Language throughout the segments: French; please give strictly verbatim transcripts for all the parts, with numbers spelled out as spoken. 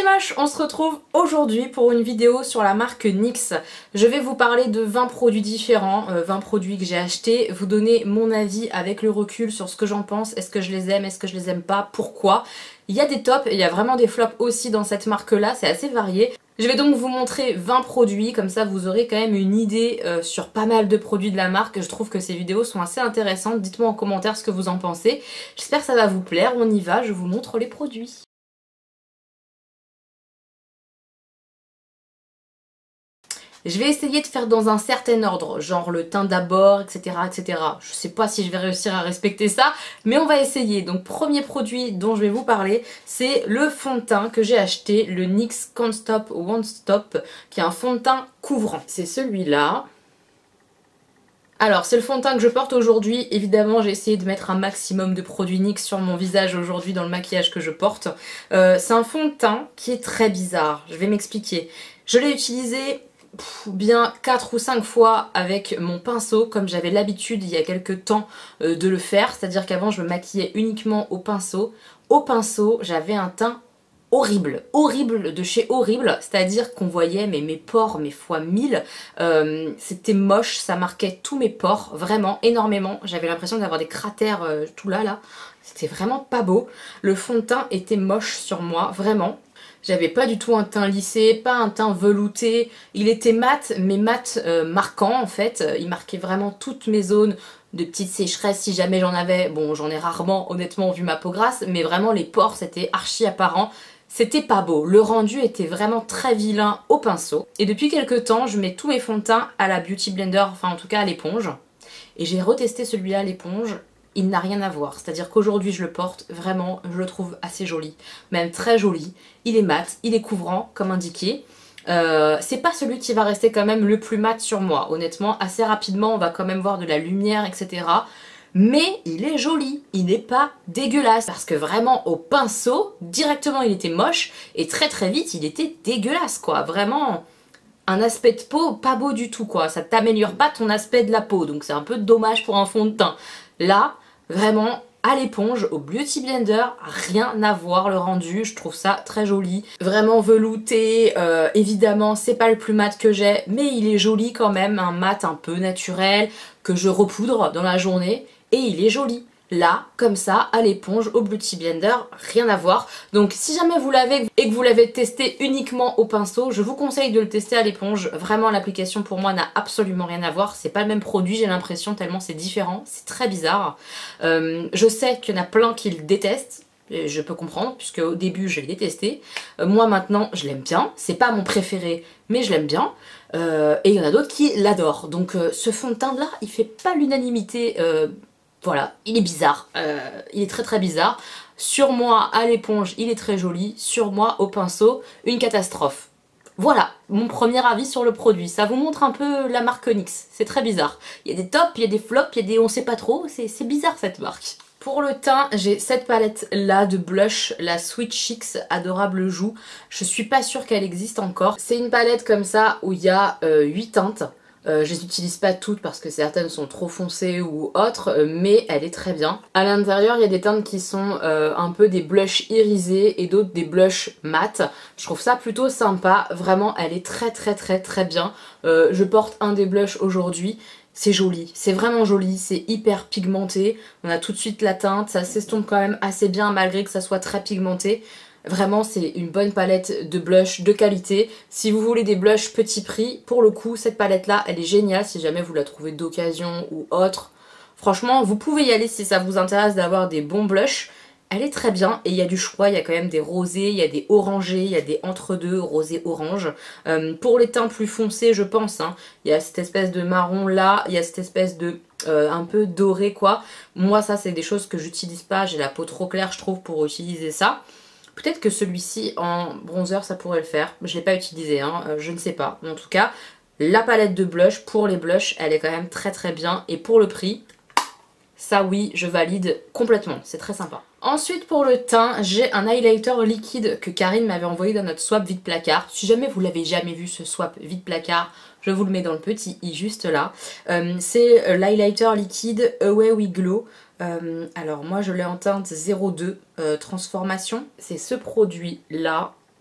moches, on se retrouve aujourd'hui pour une vidéo sur la marque N Y X. Je vais vous parler de vingt produits différents, euh, vingt produits que j'ai achetés, vous donner mon avis avec le recul sur ce que j'en pense, est-ce que je les aime, est-ce que je les aime pas, pourquoi. Il y a des tops et il y a vraiment des flops aussi dans cette marque là, c'est assez varié. Je vais donc vous montrer vingt produits, comme ça vous aurez quand même une idée euh, sur pas mal de produits de la marque. Je trouve que ces vidéos sont assez intéressantes, dites-moi en commentaire ce que vous en pensez. J'espère que ça va vous plaire, on y va, je vous montre les produits. Je vais essayer de faire dans un certain ordre, genre le teint d'abord, et cetera, et cetera. Je sais pas si je vais réussir à respecter ça, mais on va essayer. Donc premier produit dont je vais vous parler, c'est le fond de teint que j'ai acheté, le N Y X Can't Stop Won't Stop, qui est un fond de teint couvrant. C'est celui-là. Alors c'est le fond de teint que je porte aujourd'hui, évidemment j'ai essayé de mettre un maximum de produits N Y X sur mon visage aujourd'hui dans le maquillage que je porte. Euh, c'est un fond de teint qui est très bizarre, je vais m'expliquer. Je l'ai utilisé pff, bien quatre ou cinq fois avec mon pinceau, comme j'avais l'habitude il y a quelques temps euh, de le faire, c'est-à-dire qu'avant je me maquillais uniquement au pinceau. Au pinceau j'avais un teint horrible, horrible de chez horrible, c'est-à-dire qu'on voyait mais mes pores, mes fois mille, euh, c'était moche, ça marquait tous mes pores, vraiment énormément, j'avais l'impression d'avoir des cratères euh, tout là, là, c'était vraiment pas beau, le fond de teint était moche sur moi, vraiment. J'avais pas du tout un teint lissé, pas un teint velouté, il était mat, mais mat euh, marquant en fait, il marquait vraiment toutes mes zones de petites sécheresses si jamais j'en avais, bon j'en ai rarement honnêtement vu ma peau grasse, mais vraiment les pores c'était archi apparent. C'était pas beau, le rendu était vraiment très vilain au pinceau. Et depuis quelques temps, je mets tous mes fonds de teint à la Beauty Blender, enfin en tout cas à l'éponge. Et j'ai retesté celui-là à l'éponge, il n'a rien à voir. C'est-à-dire qu'aujourd'hui je le porte, vraiment je le trouve assez joli, même très joli. Il est mat, il est couvrant comme indiqué. Euh, c'est pas celui qui va rester quand même le plus mat sur moi, honnêtement. Assez rapidement on va quand même voir de la lumière, et cetera. Mais il est joli, il n'est pas dégueulasse, parce que vraiment au pinceau, directement il était moche, et très très vite il était dégueulasse quoi, vraiment un aspect de peau pas beau du tout quoi, ça t'améliore pas ton aspect de la peau, donc c'est un peu dommage pour un fond de teint. Là, vraiment à l'éponge, au Beauty Blender, rien à voir le rendu, je trouve ça très joli. Vraiment velouté, euh, évidemment c'est pas le plus mat que j'ai, mais il est joli quand même, un mat un peu naturel, que je repoudre dans la journée, et il est joli. Là, comme ça, à l'éponge, au Beauty Blender, rien à voir. Donc si jamais vous l'avez et que vous l'avez testé uniquement au pinceau, je vous conseille de le tester à l'éponge. Vraiment l'application pour moi n'a absolument rien à voir, c'est pas le même produit j'ai l'impression tellement c'est différent, c'est très bizarre. Euh, je sais qu'il y en a plein qui le détestent, et je peux comprendre puisque au début je l'ai détesté. Euh, moi maintenant je l'aime bien, c'est pas mon préféré mais je l'aime bien. Euh, et il y en a d'autres qui l'adorent. Donc euh, ce fond de teint là il fait pas l'unanimité. Euh, Voilà, il est bizarre, euh, il est très très bizarre. Sur moi, à l'éponge, il est très joli. Sur moi, au pinceau, une catastrophe. Voilà, mon premier avis sur le produit. Ça vous montre un peu la marque N Y X, c'est très bizarre. Il y a des tops, il y a des flops, il y a des on sait pas trop, c'est bizarre cette marque. Pour le teint, j'ai cette palette là de blush, la Sweet Cheeks Adorable Joue. Je suis pas sûre qu'elle existe encore. C'est une palette comme ça où il y a euh, huit teintes. Euh, je les utilise pas toutes parce que certaines sont trop foncées ou autres, euh, mais elle est très bien. À l'intérieur, il y a des teintes qui sont euh, un peu des blushs irisés et d'autres des blushs mat. Je trouve ça plutôt sympa. Vraiment, elle est très très très très bien. Euh, je porte un des blushs aujourd'hui. C'est joli, c'est vraiment joli, c'est hyper pigmenté. On a tout de suite la teinte, ça s'estompe quand même assez bien malgré que ça soit très pigmenté. Vraiment c'est une bonne palette de blush de qualité. Si vous voulez des blushs petit prix, pour le coup cette palette là elle est géniale si jamais vous la trouvez d'occasion ou autre. Franchement vous pouvez y aller si ça vous intéresse d'avoir des bons blushs. Elle est très bien et il y a du choix, il y a quand même des rosés, il y a des orangés, il y a des entre-deux, rosé orange. Euh, pour les teints plus foncés je pense, hein, il y a cette espèce de marron là, il y a cette espèce de euh, un peu doré quoi. Moi ça c'est des choses que j'utilise pas, j'ai la peau trop claire je trouve pour utiliser ça. Peut-être que celui-ci en bronzer ça pourrait le faire, je l'ai pas utilisé, hein, euh, je ne sais pas. En tout cas, la palette de blush, pour les blushs, elle est quand même très très bien. Et pour le prix, ça oui, je valide complètement, c'est très sympa. Ensuite pour le teint, j'ai un highlighter liquide que Karine m'avait envoyé dans notre swap vide placard. Si jamais vous l'avez jamais vu ce swap vide placard, je vous le mets dans le petit i juste là. Euh, c'est l'highlighter liquide Away We Glow. Euh, alors moi je l'ai en teinte zéro deux euh, transformation. C'est ce produit là.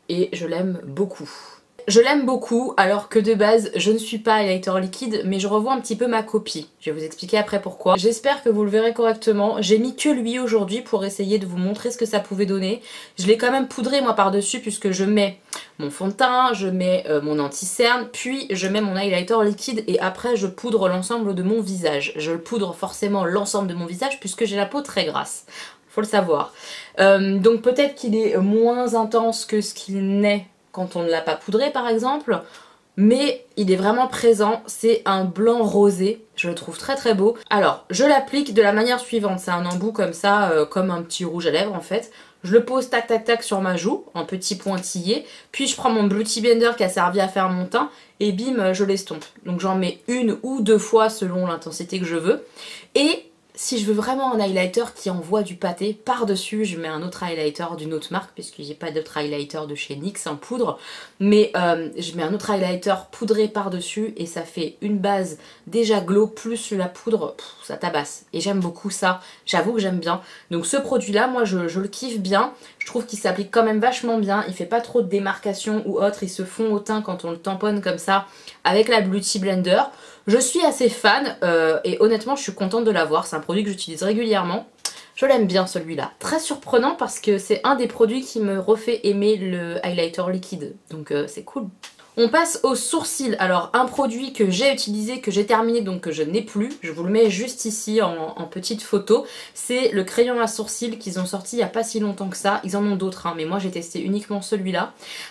et je l'aime beaucoup. Je l'aime beaucoup alors que de base je ne suis pas highlighter liquide mais je revois un petit peu ma copie. Je vais vous expliquer après pourquoi. J'espère que vous le verrez correctement. J'ai mis que lui aujourd'hui pour essayer de vous montrer ce que ça pouvait donner. Je l'ai quand même poudré moi par dessus puisque je mets mon fond de teint, je mais euh, mon anti-cerne, puis je mets mon highlighter liquide et après je poudre l'ensemble de mon visage. Je poudre forcément l'ensemble de mon visage puisque j'ai la peau très grasse. Faut le savoir. Euh, donc peut-être qu'il est moins intense que ce qu'il n'est quand on ne l'a pas poudré par exemple, mais il est vraiment présent, c'est un blanc rosé, je le trouve très très beau. Alors, je l'applique de la manière suivante, c'est un embout comme ça, euh, comme un petit rouge à lèvres en fait. Je le pose tac tac tac sur ma joue, en petit pointillé, puis je prends mon Beauty Blender qui a servi à faire mon teint, et bim, je l'estompe. Donc j'en mets une ou deux fois selon l'intensité que je veux, et si je veux vraiment un highlighter qui envoie du pâté, par-dessus je mets un autre highlighter d'une autre marque, puisque j'ai pas d'autre highlighter de chez N Y X en poudre, mais euh, je mets un autre highlighter poudré par-dessus et ça fait une base déjà glow plus la poudre, pff, ça tabasse. Et j'aime beaucoup ça, j'avoue que j'aime bien. Donc ce produit-là, moi je, je le kiffe bien, je trouve qu'il s'applique quand même vachement bien, il fait pas trop de démarcation ou autre, il se fond au teint quand on le tamponne comme ça avec la Beauty Blender. Je suis assez fan euh, et honnêtement je suis contente de l'avoir, c'est un produit que j'utilise régulièrement. Je l'aime bien celui-là. Très surprenant parce que c'est un des produits qui me refait aimer le highlighter liquide, donc euh, c'est cool. On passe aux sourcils. Alors un produit que j'ai utilisé, que j'ai terminé, donc que je n'ai plus, je vous le mets juste ici en, en petite photo, c'est le crayon à sourcils qu'ils ont sorti il n'y a pas si longtemps que ça. Ils en ont d'autres, hein, mais moi j'ai testé uniquement celui-là.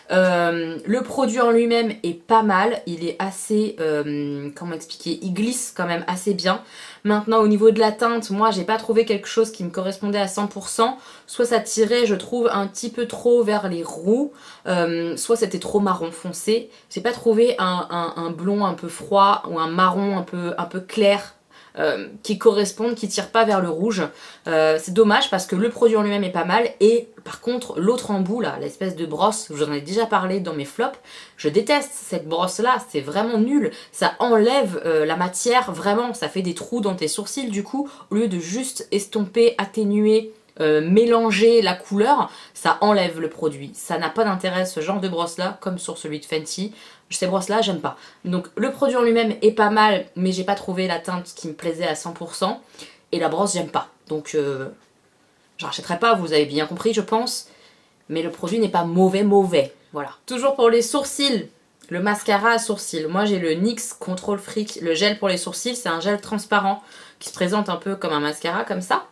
Euh, le produit en lui-même est pas mal, il est assez, euh, comment expliquer, il glisse quand même assez bien. Maintenant au niveau de la teinte, moi j'ai pas trouvé quelque chose qui me correspondait à cent pour cent. Soit ça tirait, je trouve, un petit peu trop vers les roux, euh, soit c'était trop marron foncé. J'ai pas trouvé un, un, un blond un peu froid ou un marron un peu, un peu clair euh, qui correspondent, qui tire pas vers le rouge. Euh, c'est dommage parce que le produit en lui-même est pas mal et par contre l'autre embout là, l'espèce de brosse, j'en ai déjà parlé dans mes flops, je déteste cette brosse là, c'est vraiment nul. Ça enlève euh, la matière, vraiment, ça fait des trous dans tes sourcils du coup, au lieu de juste estomper, atténuer, Euh, mélanger la couleur, ça enlève le produit. Ça n'a pas d'intérêt ce genre de brosse là, comme sur celui de Fenty. Ces brosses là j'aime pas. Donc le produit en lui-même est pas mal, mais j'ai pas trouvé la teinte qui me plaisait à cent pour cent. Et la brosse j'aime pas. Donc euh, j'en rachèterai pas, vous avez bien compris je pense. Mais le produit n'est pas mauvais mauvais. Voilà. Toujours pour les sourcils, le mascara à sourcils. Moi j'ai le N Y X Control Freak, le gel pour les sourcils. C'est un gel transparent qui se présente un peu comme un mascara comme ça.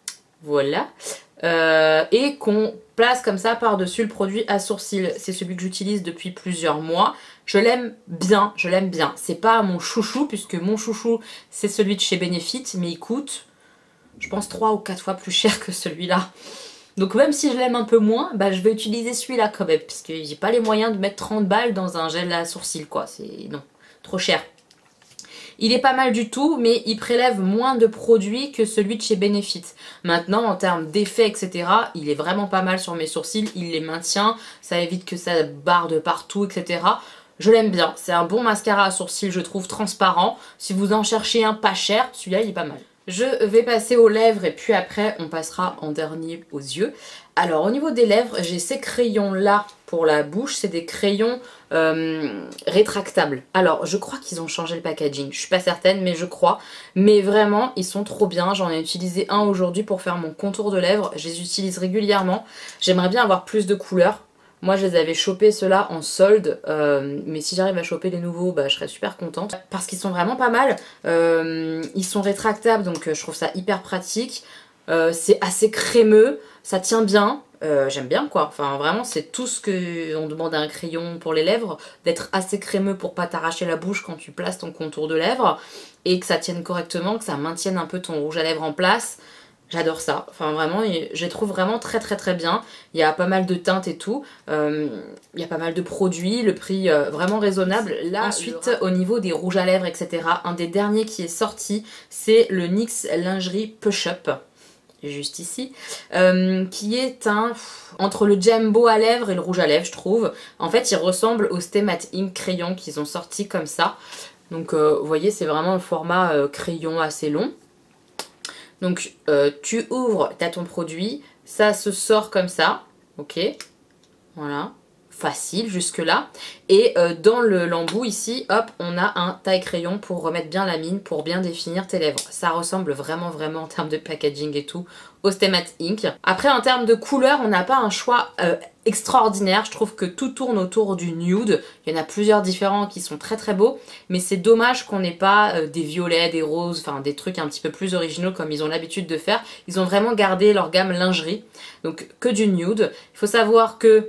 Voilà, euh, et qu'on place comme ça par-dessus le produit à sourcils. C'est celui que j'utilise depuis plusieurs mois. Je l'aime bien, je l'aime bien. C'est pas mon chouchou, puisque mon chouchou, c'est celui de chez Benefit, mais il coûte, je pense, trois ou quatre fois plus cher que celui-là. Donc même si je l'aime un peu moins, bah, je vais utiliser celui-là quand même, puisque j'ai pas les moyens de mettre trente balles dans un gel à sourcils, quoi. C'est, non, trop cher. Il est pas mal du tout, mais il prélève moins de produits que celui de chez Benefit. Maintenant, en termes d'effet, et cetera, il est vraiment pas mal sur mes sourcils. Il les maintient, ça évite que ça barre de partout, et cetera. Je l'aime bien. C'est un bon mascara à sourcils, je trouve, transparent. Si vous en cherchez un pas cher, celui-là, il est pas mal. Je vais passer aux lèvres et puis après, on passera en dernier aux yeux. Alors, au niveau des lèvres, j'ai ces crayons-là pour la bouche. C'est des crayons euh, rétractables. Alors, je crois qu'ils ont changé le packaging. Je suis pas certaine, mais je crois. Mais vraiment, ils sont trop bien. J'en ai utilisé un aujourd'hui pour faire mon contour de lèvres. Je les utilise régulièrement. J'aimerais bien avoir plus de couleurs. Moi je les avais chopés ceux-là en solde, euh, mais si j'arrive à choper les nouveaux, bah, je serais super contente. Parce qu'ils sont vraiment pas mal, euh, ils sont rétractables donc euh, je trouve ça hyper pratique. Euh, c'est assez crémeux, ça tient bien, euh, j'aime bien quoi. Enfin vraiment c'est tout ce qu'on demande à un crayon pour les lèvres, d'être assez crémeux pour pas t'arracher la bouche quand tu places ton contour de lèvres. Et que ça tienne correctement, que ça maintienne un peu ton rouge à lèvres en place. J'adore ça, enfin vraiment, je les trouve vraiment très très très bien. Il y a pas mal de teintes et tout, euh, il y a pas mal de produits, le prix euh, vraiment raisonnable. Là, ensuite, le... au niveau des rouges à lèvres, et cetera, un des derniers qui est sorti, c'est le N Y X Lingerie Push Up, juste ici, euh, qui est un... entre le Jumbo à lèvres et le rouge à lèvres, je trouve. En fait, il ressemble au Stay Matte Ink crayon qu'ils ont sorti comme ça. Donc, euh, vous voyez, c'est vraiment un format euh, crayon assez long. Donc euh, tu ouvres, tu as ton produit, ça se sort comme ça, ok, voilà, facile jusque là. Et euh, dans le l'embout ici, hop, on a un taille crayon pour remettre bien la mine, pour bien définir tes lèvres. Ça ressemble vraiment vraiment en termes de packaging et tout au Stay Matte Ink. Après en termes de couleur, on n'a pas un choix euh, extraordinaire. Je trouve que tout tourne autour du nude. Il y en a plusieurs différents qui sont très très beaux, mais c'est dommage qu'on n'ait pas euh, des violets, des roses, enfin des trucs un petit peu plus originaux comme ils ont l'habitude de faire. Ils ont vraiment gardé leur gamme lingerie, donc que du nude. Il faut savoir que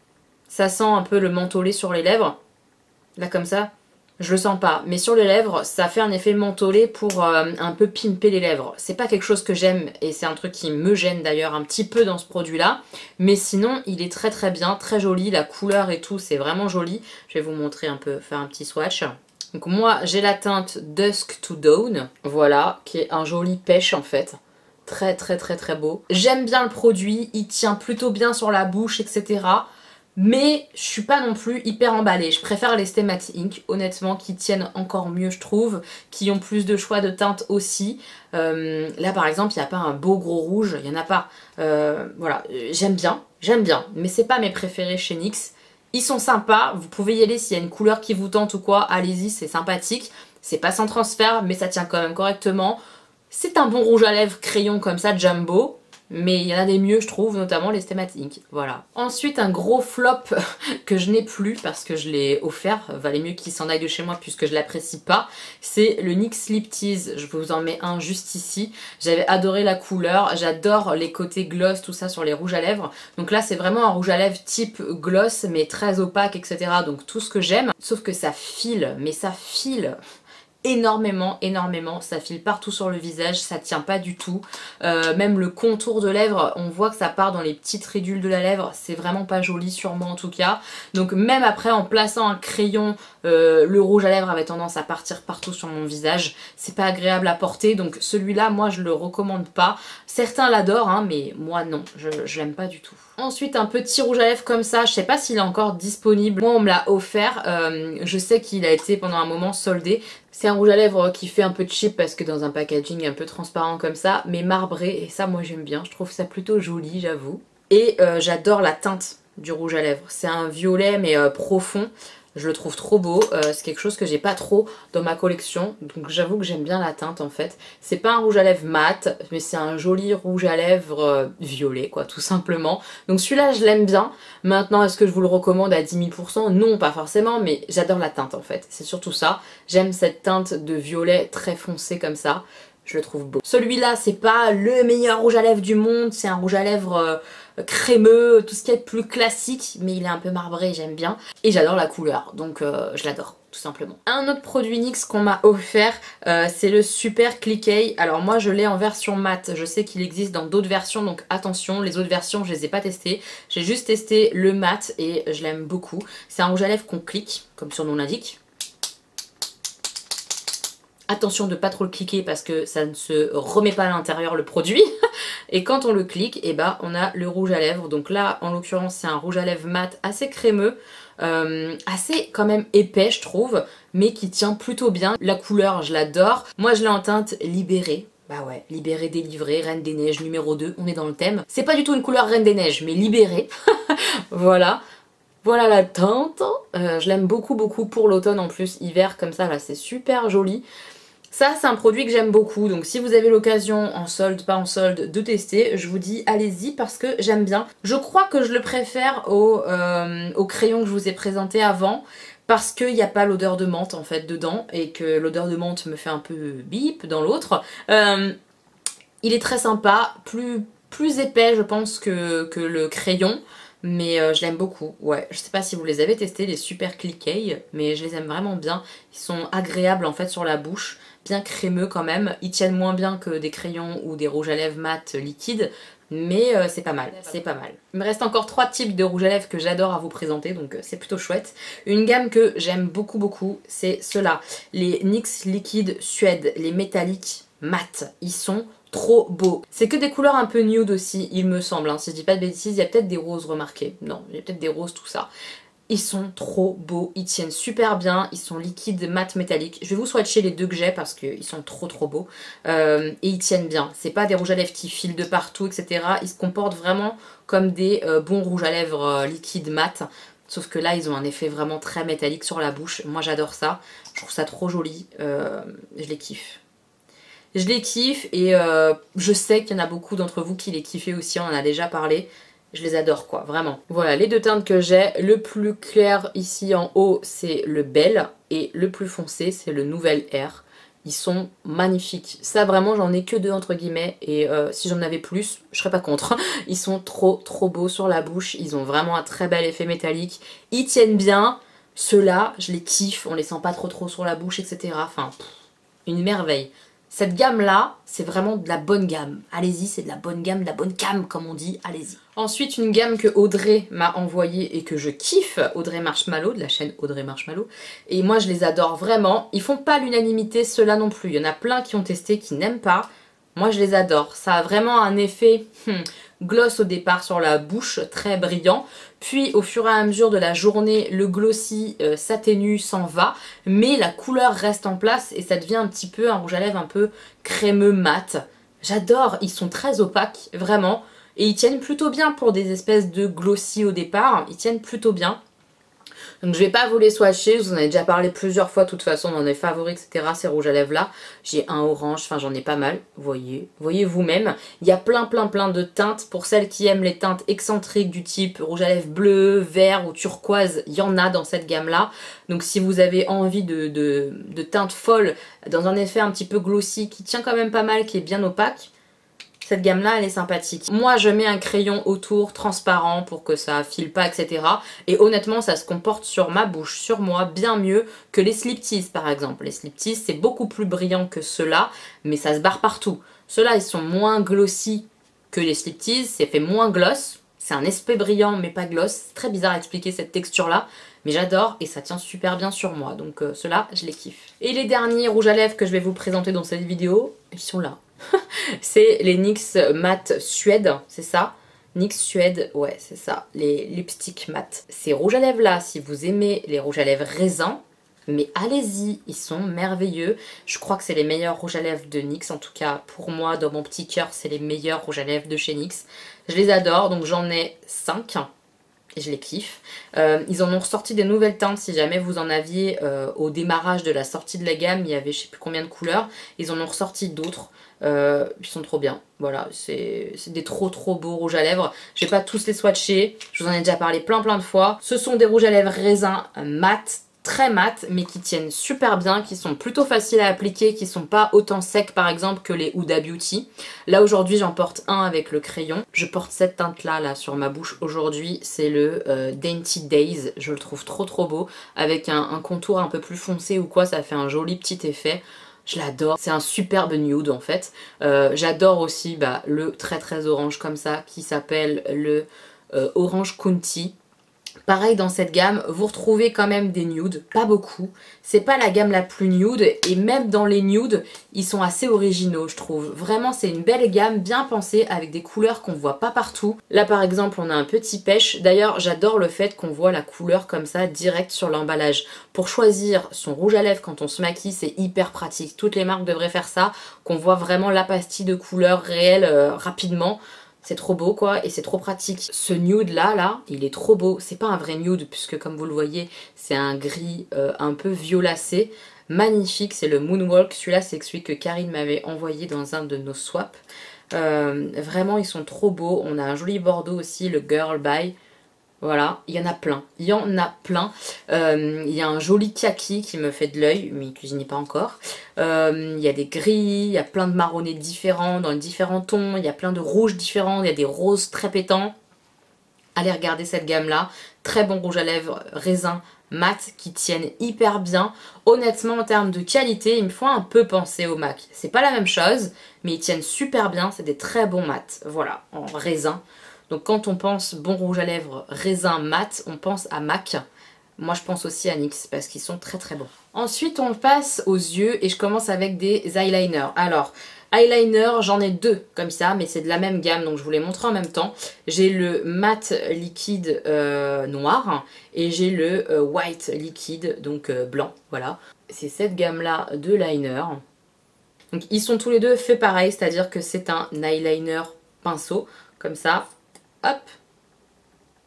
ça sent un peu le mentholé sur les lèvres. Là comme ça, je le sens pas. Mais sur les lèvres, ça fait un effet mentholé pour euh, un peu pimper les lèvres. C'est pas quelque chose que j'aime et c'est un truc qui me gêne d'ailleurs un petit peu dans ce produit-là. Mais sinon, il est très très bien, très joli. La couleur et tout, c'est vraiment joli. Je vais vous montrer un peu, faire un petit swatch. Donc moi, j'ai la teinte Dusk to Dawn, voilà, qui est un joli pêche en fait. Très très très très beau. J'aime bien le produit, il tient plutôt bien sur la bouche, et cetera. Mais je suis pas non plus hyper emballée. Je préfère les Stay Matte Ink, honnêtement, qui tiennent encore mieux, je trouve, qui ont plus de choix de teintes aussi. Euh, là, par exemple, il n'y a pas un beau gros rouge, il n'y en a pas. Euh, voilà, j'aime bien, j'aime bien, mais c'est pas mes préférés chez N Y X. Ils sont sympas, vous pouvez y aller s'il y a une couleur qui vous tente ou quoi, allez-y, c'est sympathique. C'est pas sans transfert, mais ça tient quand même correctement. C'est un bon rouge à lèvres crayon comme ça, jumbo. Mais il y en a des mieux je trouve, notamment les Stay Matte Ink, voilà. Ensuite un gros flop que je n'ai plus parce que je l'ai offert, valait mieux qu'il s'en aille de chez moi puisque je l'apprécie pas, c'est le N Y X Lip Tease, je vous en mets un juste ici. J'avais adoré la couleur, j'adore les côtés gloss, tout ça sur les rouges à lèvres. Donc là c'est vraiment un rouge à lèvres type gloss mais très opaque et cetera. Donc tout ce que j'aime, sauf que ça file, mais ça file énormément, énormément, ça file partout sur le visage, ça tient pas du tout, euh, même le contour de lèvres, on voit que ça part dans les petites ridules de la lèvre, c'est vraiment pas joli sur moi en tout cas, donc même après en plaçant un crayon, euh, le rouge à lèvres avait tendance à partir partout sur mon visage, c'est pas agréable à porter, donc celui-là moi je le recommande pas, certains l'adorent hein, mais moi non, je, je l'aime pas du tout. Ensuite un petit rouge à lèvres comme ça, je sais pas s'il est encore disponible, moi on me l'a offert, euh, je sais qu'il a été pendant un moment soldé. C'est un rouge à lèvres qui fait un peu cheap parce que dans un packaging un peu transparent comme ça, mais marbré, et ça moi j'aime bien, je trouve ça plutôt joli j'avoue. Et euh, j'adore la teinte du rouge à lèvres, c'est un violet mais euh, profond. Je le trouve trop beau, euh, c'est quelque chose que j'ai pas trop dans ma collection, donc j'avoue que j'aime bien la teinte en fait. C'est pas un rouge à lèvres mat, mais c'est un joli rouge à lèvres euh, violet quoi, tout simplement. Donc celui-là je l'aime bien. Maintenant est-ce que je vous le recommande à dix mille pour cent? Non, pas forcément, mais j'adore la teinte en fait, c'est surtout ça. J'aime cette teinte de violet très foncé comme ça. Je le trouve beau. Celui-là, c'est pas le meilleur rouge à lèvres du monde, c'est un rouge à lèvres euh, crémeux, tout ce qui est plus classique, mais il est un peu marbré, j'aime bien. Et j'adore la couleur, donc euh, je l'adore, tout simplement. Un autre produit N Y X qu'on m'a offert, euh, c'est le Super Clickey. Alors moi, je l'ai en version mat, je sais qu'il existe dans d'autres versions, donc attention, les autres versions, je les ai pas testées. J'ai juste testé le mat et je l'aime beaucoup. C'est un rouge à lèvres qu'on clique, comme son nom l'indique. Attention de pas trop le cliquer parce que ça ne se remet pas à l'intérieur le produit. Et quand on le clique, et eh ben, on a le rouge à lèvres. Donc là, en l'occurrence, c'est un rouge à lèvres mat assez crémeux, euh, assez quand même épais, je trouve, mais qui tient plutôt bien. La couleur, je l'adore. Moi, je l'ai en teinte libérée. Bah ouais, libérée, délivrée, Reine des Neiges numéro deux, on est dans le thème. C'est pas du tout une couleur Reine des Neiges, mais libérée. Voilà. Voilà la teinte. Euh, je l'aime beaucoup, beaucoup pour l'automne en plus, hiver comme ça, là, c'est super joli. Ça c'est un produit que j'aime beaucoup, donc si vous avez l'occasion en solde, pas en solde, de tester, je vous dis allez-y parce que j'aime bien. Je crois que je le préfère au, euh, au crayon que je vous ai présenté avant parce qu'il n'y a pas l'odeur de menthe en fait dedans et que l'odeur de menthe me fait un peu bip dans l'autre. Euh, il est très sympa, plus, plus épais je pense que, que le crayon. Mais euh, je l'aime beaucoup, ouais. Je sais pas si vous les avez testés, les Super Clickey, mais je les aime vraiment bien. Ils sont agréables en fait sur la bouche, bien crémeux quand même. Ils tiennent moins bien que des crayons ou des rouges à lèvres mat liquides, mais euh, c'est pas mal, c'est pas mal. Il me reste encore trois types de rouges à lèvres que j'adore à vous présenter, donc euh, c'est plutôt chouette. Une gamme que j'aime beaucoup beaucoup, c'est ceux-là. Les N Y X Liquid Suède, les métalliques mat. Ils sont trop beau. C'est que des couleurs un peu nude aussi, il me semble, hein. Si je dis pas de bêtises, il y a peut-être des roses remarquées. Non, il y a peut-être des roses, tout ça. Ils sont trop beaux, ils tiennent super bien, ils sont liquides, mat, métalliques. Je vais vous swatcher les deux que j'ai parce qu'ils sont trop trop beaux. Euh, et ils tiennent bien. C'est pas des rouges à lèvres qui filent de partout, et cetera. Ils se comportent vraiment comme des euh, bons rouges à lèvres euh, liquides mat. Sauf que là, ils ont un effet vraiment très métallique sur la bouche. Moi, j'adore ça. Je trouve ça trop joli. Euh, je les kiffe. Je les kiffe et euh, je sais qu'il y en a beaucoup d'entre vous qui les kiffez aussi. On en a déjà parlé. Je les adore quoi, vraiment. Voilà, les deux teintes que j'ai. Le plus clair ici en haut, c'est le Belle. Et le plus foncé, c'est le Nouvel Air. Ils sont magnifiques. Ça vraiment j'en ai que deux entre guillemets et euh, si j'en avais plus je serais pas contre. Ils sont trop trop beaux sur la bouche. Ils ont vraiment un très bel effet métallique. Ils tiennent bien. Ceux-là je les kiffe. On les sent pas trop trop sur la bouche et cetera. Enfin pff, une merveille. Cette gamme là c'est vraiment de la bonne gamme. Allez-y, c'est de la bonne gamme, de la bonne cam comme on dit. Allez-y. Ensuite une gamme que Audrey m'a envoyée et que je kiffe, Audrey Marshmallow, de la chaîne Audrey Marshmallow. Et moi je les adore vraiment. Ils font pas l'unanimité ceux-là non plus. Il y en a plein qui ont testé, qui n'aiment pas. Moi je les adore. Ça a vraiment un effet hmm, gloss au départ sur la bouche, très brillant. Puis au fur et à mesure de la journée, le glossy euh, s'atténue, s'en va. Mais la couleur reste en place et ça devient un petit peu un rouge à lèvres un peu crémeux mat. J'adore, ils sont très opaques, vraiment. Et ils tiennent plutôt bien pour des espèces de glossy au départ. Ils tiennent plutôt bien. Donc je vais pas vous les swatcher, je vous en ai déjà parlé plusieurs fois de toute façon dans mes favoris, et cetera. Ces rouges à lèvres là. J'ai un orange, enfin j'en ai pas mal, voyez. Voyez vous-même. Il y a plein plein plein de teintes. Pour celles qui aiment les teintes excentriques du type rouge à lèvres bleu, vert ou turquoise, il y en a dans cette gamme là. Donc si vous avez envie de, de, de teintes folles, dans un effet un petit peu glossy, qui tient quand même pas mal, qui est bien opaque, cette gamme là elle est sympathique. Moi je mets un crayon autour transparent pour que ça file pas, et cetera. Et honnêtement ça se comporte sur ma bouche, sur moi bien mieux que les Slip Tease par exemple. Les Slip Tease c'est beaucoup plus brillant que ceux-là mais ça se barre partout. Ceux-là ils sont moins glossy que les Slip Tease, c'est fait moins gloss. C'est un aspect brillant mais pas gloss. C'est très bizarre à expliquer cette texture là. Mais j'adore et ça tient super bien sur moi. Donc euh, ceux-là je les kiffe. Et les derniers rouges à lèvres que je vais vous présenter dans cette vidéo, ils sont là. C'est les N Y X Matte Suède, c'est ça? N Y X Suède, ouais c'est ça, les lipsticks mat. Ces rouges à lèvres là, si vous aimez les rouges à lèvres raisins, mais allez-y, ils sont merveilleux. Je crois que c'est les meilleurs rouges à lèvres de N Y X, en tout cas pour moi, dans mon petit cœur, c'est les meilleurs rouges à lèvres de chez N Y X. Je les adore, donc j'en ai cinq. Et je les kiffe. Euh, ils en ont ressorti des nouvelles teintes si jamais vous en aviez euh, au démarrage de la sortie de la gamme. Il y avait je sais plus combien de couleurs. Ils en ont ressorti d'autres. Euh, ils sont trop bien. Voilà, c'est des trop trop beaux rouges à lèvres. Je vais pas tous les swatcher. Je vous en ai déjà parlé plein plein de fois. Ce sont des rouges à lèvres raisins mat, très mat, mais qui tiennent super bien, qui sont plutôt faciles à appliquer, qui sont pas autant secs par exemple que les Huda Beauty. Là aujourd'hui j'en porte un avec le crayon. Je porte cette teinte là, là sur ma bouche aujourd'hui, c'est le euh, Dainty Days. Je le trouve trop trop beau, avec un, un contour un peu plus foncé ou quoi, ça fait un joli petit effet. Je l'adore, c'est un superbe nude en fait. Euh, J'adore aussi bah, le très très orange comme ça qui s'appelle le euh, Orange County. Pareil dans cette gamme, vous retrouvez quand même des nudes, pas beaucoup. C'est pas la gamme la plus nude et même dans les nudes, ils sont assez originaux je trouve. Vraiment c'est une belle gamme bien pensée avec des couleurs qu'on voit pas partout. Là par exemple on a un petit pêche. D'ailleurs j'adore le fait qu'on voit la couleur comme ça direct sur l'emballage. Pour choisir son rouge à lèvres quand on se maquille c'est hyper pratique. Toutes les marques devraient faire ça, qu'on voit vraiment la pastille de couleur réelle euh, rapidement. C'est trop beau quoi et c'est trop pratique. Ce nude là, là, il est trop beau. C'est pas un vrai nude puisque comme vous le voyez, c'est un gris euh, un peu violacé. Magnifique, c'est le Moonwalk. Celui-là, c'est celui que Karine m'avait envoyé dans un de nos swaps. Euh, vraiment, ils sont trop beaux. On a un joli bordeaux aussi, le Girl Bye. Voilà, il y en a plein, il y en a plein. Euh, il y a un joli kaki qui me fait de l'œil, mais il ne cuisinait pas encore. Euh, il y a des gris, il y a plein de marronnés différents, dans différents tons. Il y a plein de rouges différents, il y a des roses très pétants. Allez regarder cette gamme-là. Très bon rouge à lèvres raisin mat qui tiennent hyper bien. Honnêtement, en termes de qualité, il me faut un peu penser au MAC. C'est pas la même chose, mais ils tiennent super bien. C'est des très bons mats. Voilà, en raisin. Donc quand on pense bon rouge à lèvres raisin mat, on pense à MAC. Moi je pense aussi à N Y X parce qu'ils sont très très bons. Ensuite on passe aux yeux et je commence avec des eyeliners. Alors eyeliner j'en ai deux comme ça mais c'est de la même gamme donc je vous les montre en même temps. J'ai le mat liquide euh, noir et j'ai le euh, white liquide donc euh, blanc. Voilà. C'est cette gamme là de liner. Donc ils sont tous les deux faits pareil, c'est-à-dire que c'est un eyeliner pinceau comme ça. Hop,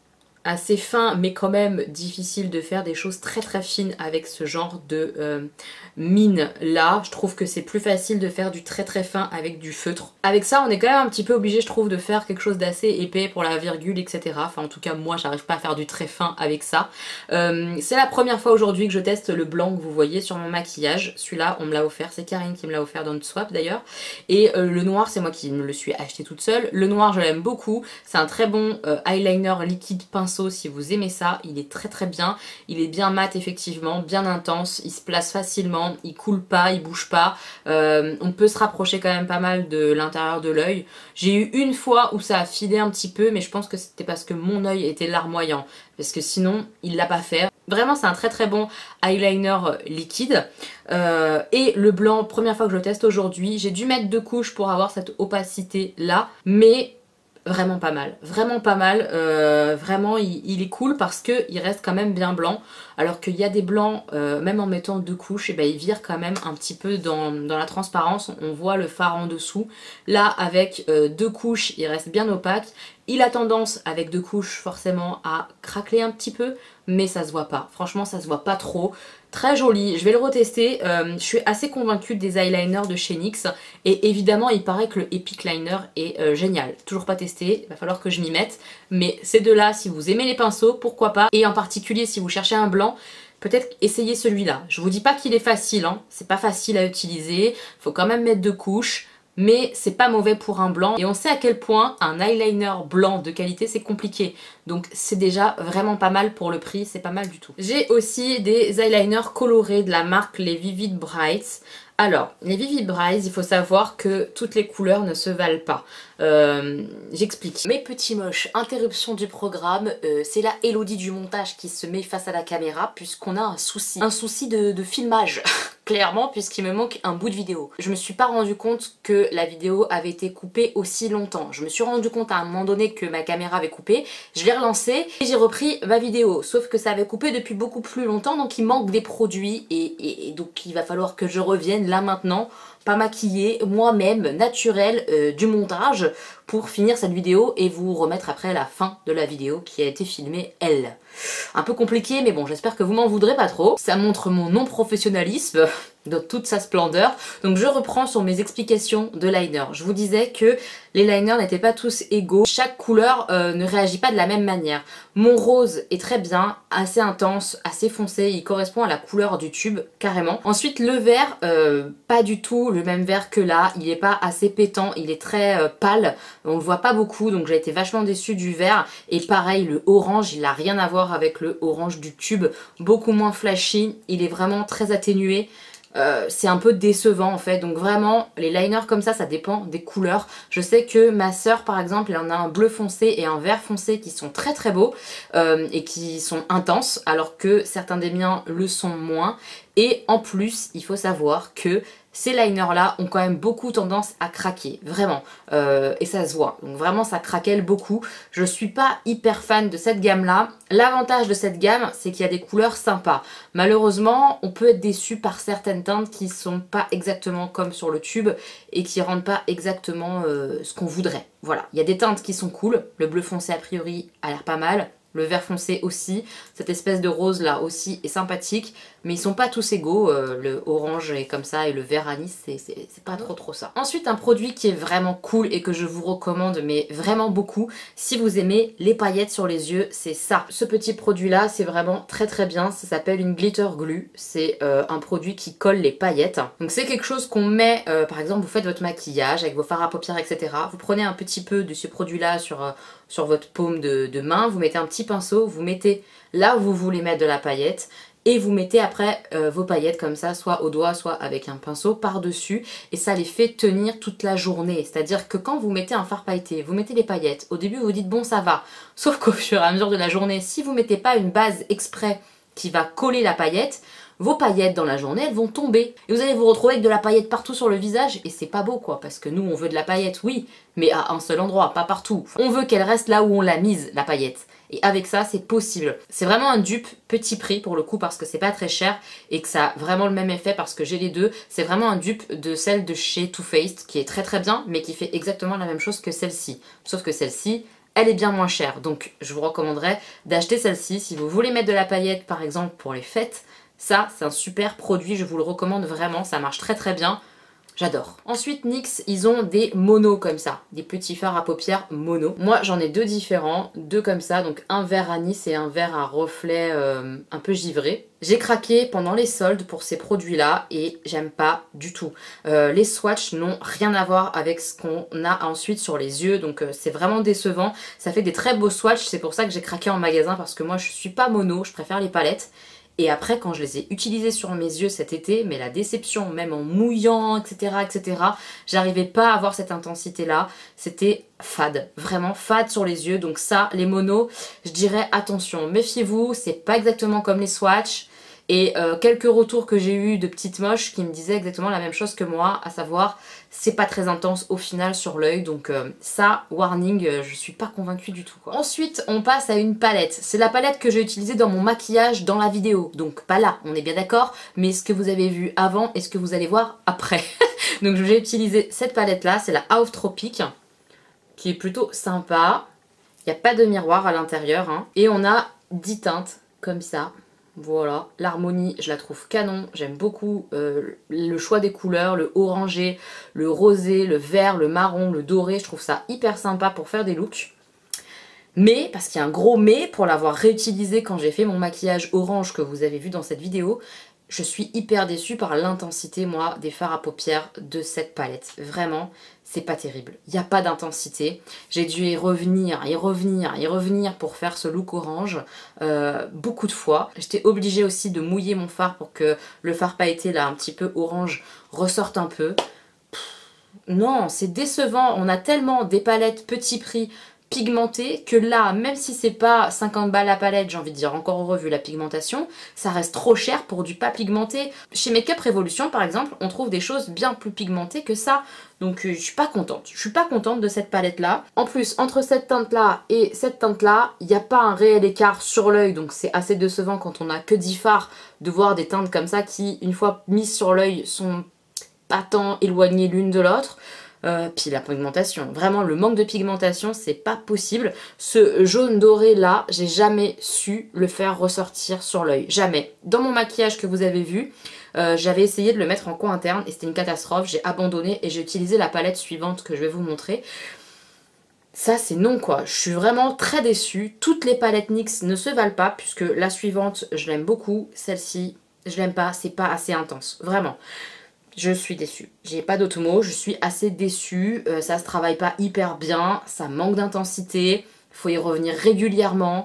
assez fin mais quand même difficile de faire des choses très très fines avec ce genre de euh, mine là. Je trouve que c'est plus facile de faire du très très fin avec du feutre. Avec ça on est quand même un petit peu obligé je trouve de faire quelque chose d'assez épais pour la virgule, etc. Enfin en tout cas moi j'arrive pas à faire du très fin avec ça. Euh, c'est la première fois aujourd'hui que je teste le blanc que vous voyez sur mon maquillage. Celui-là on me l'a offert, c'est Karine qui me l'a offert dans notre swap d'ailleurs. Et euh, le noir c'est moi qui me le suis acheté toute seule. Le noir je l'aime beaucoup, c'est un très bon euh, eyeliner liquide pinceau si vous aimez ça, il est très très bien, il est bien mat effectivement, bien intense, il se place facilement, il coule pas, il bouge pas, euh, on peut se rapprocher quand même pas mal de l'intérieur de l'œil. J'ai eu une fois où ça a filé un petit peu mais je pense que c'était parce que mon œil était larmoyant, parce que sinon il l'a pas fait. Vraiment c'est un très très bon eyeliner liquide. Euh, et le blanc, première fois que je le teste aujourd'hui, j'ai dû mettre deux couches pour avoir cette opacité là, mais vraiment pas mal, vraiment pas mal, euh, vraiment il, il est cool parce que il reste quand même bien blanc, alors qu'il y a des blancs, euh, même en mettant deux couches, et ben il vire quand même un petit peu dans, dans la transparence, on voit le fard en dessous. Là avec euh, deux couches il reste bien opaque, il a tendance avec deux couches forcément à craqueler un petit peu, mais ça se voit pas, franchement ça se voit pas trop. Très joli, je vais le retester, euh, je suis assez convaincue des eyeliners de chez N Y X et évidemment il paraît que le Epic Liner est euh, génial. Toujours pas testé, il va falloir que je m'y mette, mais ces deux-là, si vous aimez les pinceaux, pourquoi pas, et en particulier si vous cherchez un blanc, peut-être essayez celui-là. Je vous dis pas qu'il est facile, hein. C'est pas facile à utiliser, faut quand même mettre deux couches, mais c'est pas mauvais pour un blanc et on sait à quel point un eyeliner blanc de qualité c'est compliqué, donc c'est déjà vraiment pas mal pour le prix, c'est pas mal du tout. J'ai aussi des eyeliners colorés de la marque les Vivid Brights. Alors, les Vivid Brights, il faut savoir que toutes les couleurs ne se valent pas. Euh, J'explique. Mes petits moches, interruption du programme, euh, c'est la Elodie du montage qui se met face à la caméra puisqu'on a un souci. Un souci de, de filmage, clairement, puisqu'il me manque un bout de vidéo. Je me suis pas rendu compte que la vidéo avait été coupée aussi longtemps. Je me suis rendu compte à un moment donné que ma caméra avait coupé, je l'ai relancée et j'ai repris ma vidéo. Sauf que ça avait coupé depuis beaucoup plus longtemps, donc il manque des produits et, et, et donc il va falloir que je revienne là maintenant, pas maquillée, moi-même, naturelle, euh, du montage pour finir cette vidéo et vous remettre après la fin de la vidéo qui a été filmée elle. Un peu compliqué mais bon j'espère que vous m'en voudrez pas trop. Ça montre mon non-professionnalisme dans toute sa splendeur. Donc je reprends sur mes explications de liner. Je vous disais que les liners n'étaient pas tous égaux. Chaque couleur euh, ne réagit pas de la même manière. Mon rose est très bien, assez intense, assez foncé. Il correspond à la couleur du tube, carrément. Ensuite le vert, euh, pas du tout le même vert que là. Il est pas assez pétant, il est très euh, pâle. On le voit pas beaucoup, donc j'ai été vachement déçue du vert. Et pareil, le orange, il a rien à voir avec le orange du tube. Beaucoup moins flashy, il est vraiment très atténué. Euh, c'est un peu décevant en fait, donc vraiment les liners comme ça ça dépend des couleurs. Je sais que ma soeur par exemple elle en a un bleu foncé et un vert foncé qui sont très très beaux euh, et qui sont intenses, alors que certains des miens le sont moins. Et en plus il faut savoir que ces liners là ont quand même beaucoup tendance à craquer, vraiment, euh, et ça se voit, donc vraiment ça craquelle beaucoup. Je suis pas hyper fan de cette gamme là. L'avantage de cette gamme c'est qu'il y a des couleurs sympas. Malheureusement on peut être déçu par certaines teintes qui sont pas exactement comme sur le tube et qui rendent pas exactement euh, ce qu'on voudrait. Voilà, il y a des teintes qui sont cool, le bleu foncé a priori a l'air pas mal, le vert foncé aussi, cette espèce de rose là aussi est sympathique, mais ils sont pas tous égaux, euh, le orange est comme ça et le vert anis c'est pas trop trop ça. Ensuite un produit qui est vraiment cool et que je vous recommande mais vraiment beaucoup, si vous aimez les paillettes sur les yeux, c'est ça. Ce petit produit là c'est vraiment très très bien, ça s'appelle une glitter glue, c'est euh, un produit qui colle les paillettes. Donc c'est quelque chose qu'on met, euh, par exemple vous faites votre maquillage avec vos fards à paupières etc, vous prenez un petit peu de ce produit là sur, euh, sur votre paume de, de main, vous mettez un petit pinceau, vous mettez là où vous voulez mettre de la paillette et vous mettez après euh, vos paillettes comme ça, soit au doigt, soit avec un pinceau par-dessus, et ça les fait tenir toute la journée. C'est-à-dire que quand vous mettez un fard pailleté, vous mettez les paillettes, au début vous dites bon ça va, sauf qu'au fur et à mesure de la journée, si vous mettez pas une base exprès qui va coller la paillette, vos paillettes dans la journée elles vont tomber et vous allez vous retrouver avec de la paillette partout sur le visage et c'est pas beau quoi, parce que nous on veut de la paillette oui, mais à un seul endroit, pas partout. On veut qu'elle reste là où on l'a mise la paillette. Et avec ça, c'est possible. C'est vraiment un dupe petit prix pour le coup parce que c'est pas très cher et que ça a vraiment le même effet parce que j'ai les deux. C'est vraiment un dupe de celle de chez Too Faced qui est très très bien mais qui fait exactement la même chose que celle-ci. Sauf que celle-ci elle est bien moins chère. Donc je vous recommanderais d'acheter celle-ci. Si vous voulez mettre de la paillette par exemple pour les fêtes, ça c'est un super produit, je vous le recommande vraiment, ça marche très très bien. J'adore. Ensuite, N Y X, ils ont des monos comme ça, des petits fards à paupières mono. Moi, j'en ai deux différents, deux comme ça, donc un vert anis et un vert à reflet euh, un peu givré. J'ai craqué pendant les soldes pour ces produits-là et j'aime pas du tout. Euh, les swatchs n'ont rien à voir avec ce qu'on a ensuite sur les yeux, donc euh, c'est vraiment décevant. Ça fait des très beaux swatchs, c'est pour ça que j'ai craqué en magasin parce que moi, je suis pas mono, je préfère les palettes. Et après, quand je les ai utilisés sur mes yeux cet été, mais la déception, même en mouillant, et cetera, et cetera, j'arrivais pas à avoir cette intensité-là. C'était fade, vraiment fade sur les yeux. Donc ça, les monos, je dirais attention, méfiez-vous, c'est pas exactement comme les swatchs. Et euh, quelques retours que j'ai eu de petites moches qui me disaient exactement la même chose que moi, à savoir c'est pas très intense au final sur l'œil, donc euh, ça, warning, euh, je suis pas convaincue du tout quoi. Ensuite on passe à une palette, c'est la palette que j'ai utilisée dans mon maquillage dans la vidéo, donc pas là, on est bien d'accord, mais ce que vous avez vu avant et ce que vous allez voir après. Donc j'ai utilisé cette palette là, c'est la Half Tropic, qui est plutôt sympa, il n'y a pas de miroir à l'intérieur, hein. Et on a dix teintes comme ça. Voilà, l'harmonie, je la trouve canon, j'aime beaucoup euh, le choix des couleurs, le orangé, le rosé, le vert, le marron, le doré, je trouve ça hyper sympa pour faire des looks. Mais, parce qu'il y a un gros mais, pour l'avoir réutilisé quand j'ai fait mon maquillage orange que vous avez vu dans cette vidéo, je suis hyper déçue par l'intensité, moi, des fards à paupières de cette palette. Vraiment, c'est pas terrible. Il n'y a pas d'intensité. J'ai dû y revenir, y revenir, y revenir pour faire ce look orange euh, beaucoup de fois. J'étais obligée aussi de mouiller mon fard pour que le fard pailleté, là, un petit peu orange, ressorte un peu. Pff, non, c'est décevant. On a tellement des palettes petit prix, pigmenté, que là, même si c'est pas cinquante balles la palette, j'ai envie de dire encore heureux vu la pigmentation, ça reste trop cher pour du pas pigmenté. Chez Makeup Revolution par exemple, on trouve des choses bien plus pigmentées que ça, donc euh, je suis pas contente. Je suis pas contente de cette palette là. En plus, entre cette teinte là et cette teinte là, il n'y a pas un réel écart sur l'œil, donc c'est assez décevant quand on a que dix fards de voir des teintes comme ça qui, une fois mises sur l'œil, sont pas tant éloignées l'une de l'autre. Euh, puis la pigmentation, vraiment le manque de pigmentation c'est pas possible. Ce jaune doré là, j'ai jamais su le faire ressortir sur l'œil, jamais. Dans mon maquillage que vous avez vu, euh, j'avais essayé de le mettre en coin interne et c'était une catastrophe, j'ai abandonné et j'ai utilisé la palette suivante que je vais vous montrer. Ça c'est non quoi, je suis vraiment très déçue. Toutes les palettes N Y X ne se valent pas puisque la suivante je l'aime beaucoup, celle-ci je l'aime pas, c'est pas assez intense, vraiment. Je suis déçue. J'ai pas d'autres mots, je suis assez déçue. Euh, ça se travaille pas hyper bien, ça manque d'intensité, faut y revenir régulièrement.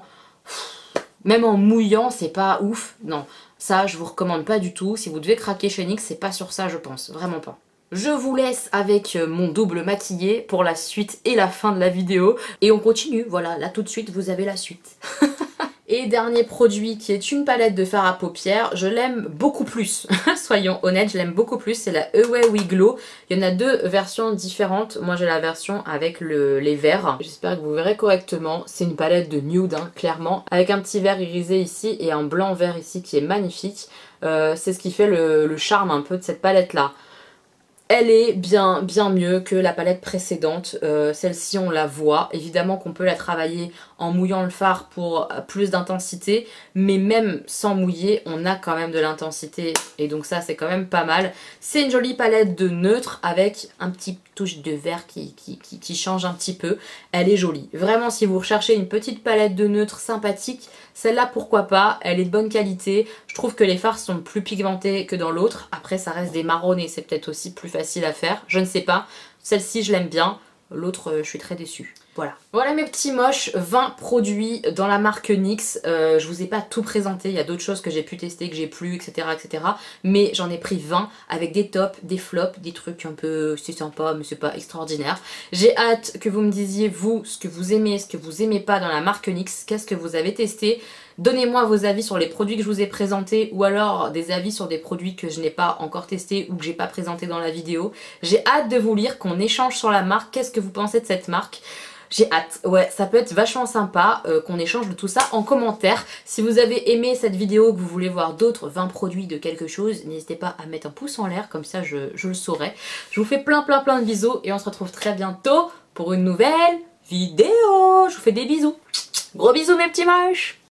Même en mouillant, c'est pas ouf. Non, ça je vous recommande pas du tout. Si vous devez craquer chez N Y X, c'est pas sur ça je pense, vraiment pas. Je vous laisse avec mon double maquillé pour la suite et la fin de la vidéo. Et on continue, voilà, là tout de suite vous avez la suite. Et dernier produit qui est une palette de fard à paupières, je l'aime beaucoup plus, soyons honnêtes, je l'aime beaucoup plus, c'est la Away We Glow. Il y en a deux versions différentes, moi j'ai la version avec le, les verts, j'espère que vous verrez correctement, c'est une palette de nude hein, clairement, avec un petit vert irisé ici et un blanc vert ici qui est magnifique, euh, c'est ce qui fait le, le charme un peu de cette palette là. Elle est bien, bien mieux que la palette précédente, euh, celle-ci on la voit, évidemment qu'on peut la travailler en mouillant le fard pour plus d'intensité, mais même sans mouiller on a quand même de l'intensité et donc ça c'est quand même pas mal. C'est une jolie palette de neutre avec un petit touche de vert qui, qui, qui, qui change un petit peu, elle est jolie. Vraiment si vous recherchez une petite palette de neutre sympathique, celle-là pourquoi pas, elle est de bonne qualité, je trouve que les fards sont plus pigmentés que dans l'autre, après ça reste des marronnés, c'est peut-être aussi plus facile à faire, je ne sais pas, celle-ci je l'aime bien, l'autre euh, je suis très déçue. Voilà. Voilà mes petits moches, vingt produits dans la marque N Y X. Euh, je vous ai pas tout présenté, il y a d'autres choses que j'ai pu tester, que j'ai plu, et cetera et cetera. Mais j'en ai pris vingt avec des tops, des flops, des trucs un peu c'est sympa mais c'est pas extraordinaire. J'ai hâte que vous me disiez vous ce que vous aimez, ce que vous aimez pas dans la marque N Y X, qu'est-ce que vous avez testé. Donnez-moi vos avis sur les produits que je vous ai présentés ou alors des avis sur des produits que je n'ai pas encore testés ou que j'ai pas présenté dans la vidéo. J'ai hâte de vous lire, qu'on échange sur la marque, qu'est-ce que vous pensez de cette marque. J'ai hâte, ouais, ça peut être vachement sympa euh, qu'on échange de tout ça en commentaire. Si vous avez aimé cette vidéo, que vous voulez voir d'autres vingt produits de quelque chose, n'hésitez pas à mettre un pouce en l'air, comme ça je, je le saurai. Je vous fais plein plein plein de bisous et on se retrouve très bientôt pour une nouvelle vidéo. Je vous fais des bisous. Gros bisous mes petits moches.